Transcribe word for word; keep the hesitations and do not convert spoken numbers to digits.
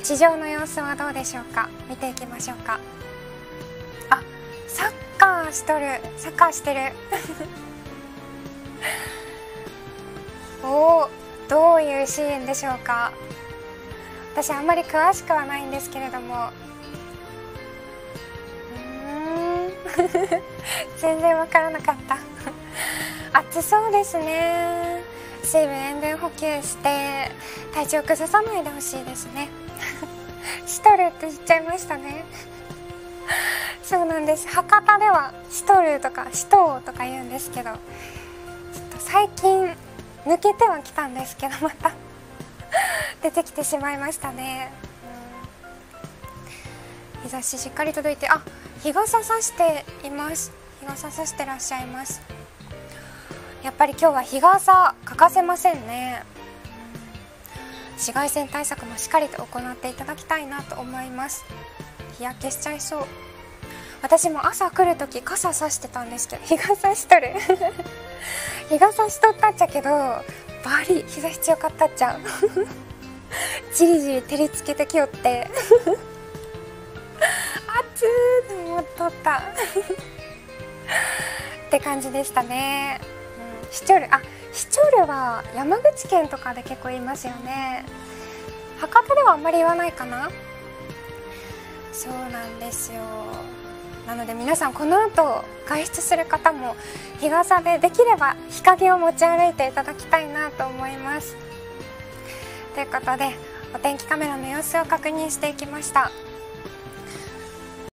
地上の様子はどうでしょうか。見ていきましょうか。あ、サッカーしとる、サッカーしてるおお、どういうシーンでしょうか。私あんまり詳しくはないんですけれども、うーん全然わからなかった暑そうですね。水分塩分補給して体調崩さないでほしいですねしとるって言っちゃいましたねそうなんです。博多ではしとるとかしとうとか言うんですけど、ちょっと最近抜けてはきたんですけど、また出てきてしまいましたね。日差ししっかり届いて、あ、日傘さしています。日傘さしてらっしゃいます。やっぱり今日は日傘欠かせませんね。紫外線対策もしっかりと行っていただきたいなと思います。日焼けしちゃいそう。私も朝来るとき傘さしてたんですけど、日傘しとる日傘しとったっちゃけど、バリ日差し強かったっちゃうじりじり照りつけてきよって暑ーと思っとったって感じでしたね。うん、シチョル、あ、シチョルは山口県とかで結構言いますよね。博多ではあんまり言わないかな。そうなんですよ。なので皆さんこの後外出する方も日傘でできれば日陰を持ち歩いていただきたいなと思います。ということでお天気カメラの様子を確認していきました。